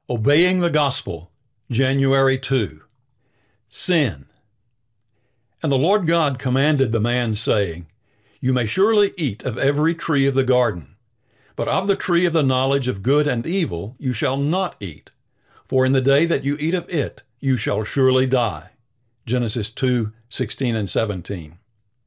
Obeying the Gospel, January 2. Sin. And the Lord God commanded the man, saying, You may surely eat of every tree of the garden, but of the tree of the knowledge of good and evil you shall not eat, for in the day that you eat of it you shall surely die. Genesis 2:16 and 17.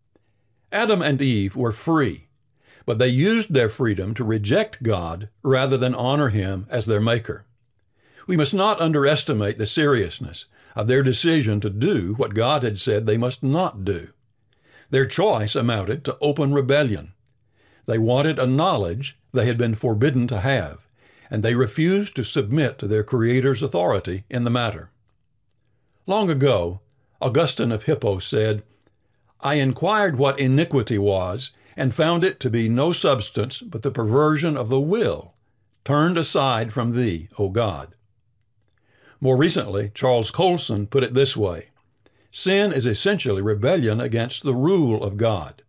Adam and Eve were free, but they used their freedom to reject God rather than honor Him as their Maker. We must not underestimate the seriousness of their decision to do what God had said they must not do. Their choice amounted to open rebellion. They wanted a knowledge they had been forbidden to have, and they refused to submit to their Creator's authority in the matter. Long ago, Augustine of Hippo said, I inquired what iniquity was, and found it to be no substance but the perversion of the will, turned aside from Thee, O God. More recently, Charles Colson put it this way, Sin is essentially rebellion against the rule of God.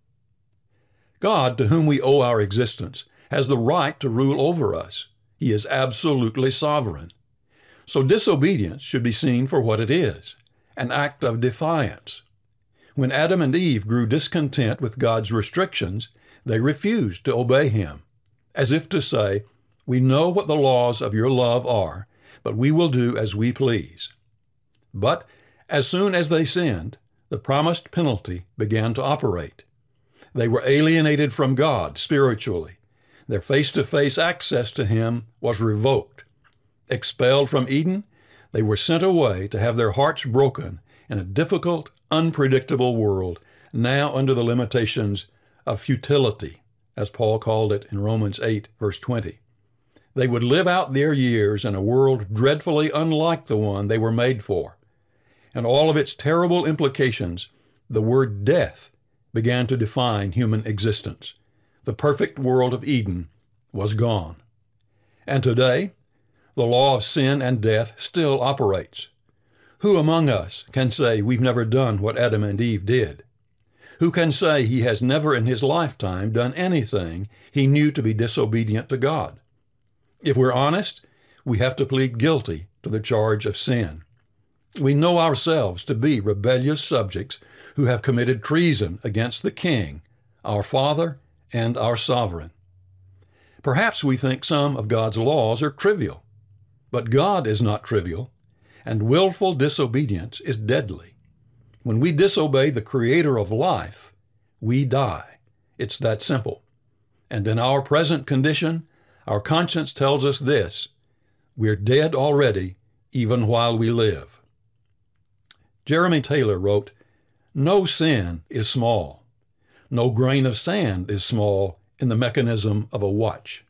God, to whom we owe our existence, has the right to rule over us. He is absolutely sovereign. So disobedience should be seen for what it is, an act of defiance. When Adam and Eve grew discontent with God's restrictions, they refused to obey Him, as if to say, We know what the laws of your love are, but we will do as we please. But as soon as they sinned, the promised penalty began to operate. They were alienated from God spiritually. Their face-to-face access to Him was revoked. Expelled from Eden, they were sent away to have their hearts broken in a difficult, unpredictable world, now under the limitations of futility, as Paul called it in Romans 8, verse 20. They would live out their years in a world dreadfully unlike the one they were made for. And all of its terrible implications, the word death began to define human existence. The perfect world of Eden was gone. And today, the law of sin and death still operates. Who among us can say we've never done what Adam and Eve did? Who can say he has never in his lifetime done anything he knew to be disobedient to God? If we're honest, we have to plead guilty to the charge of sin. We know ourselves to be rebellious subjects who have committed treason against the King, our Father, and our Sovereign. Perhaps we think some of God's laws are trivial, but God is not trivial, and willful disobedience is deadly. When we disobey the Creator of life, we die. It's that simple. And in our present condition, our conscience tells us this, we're dead already, even while we live. Jeremy Taylor wrote, No sin is small. No grain of sand is small in the mechanism of a watch.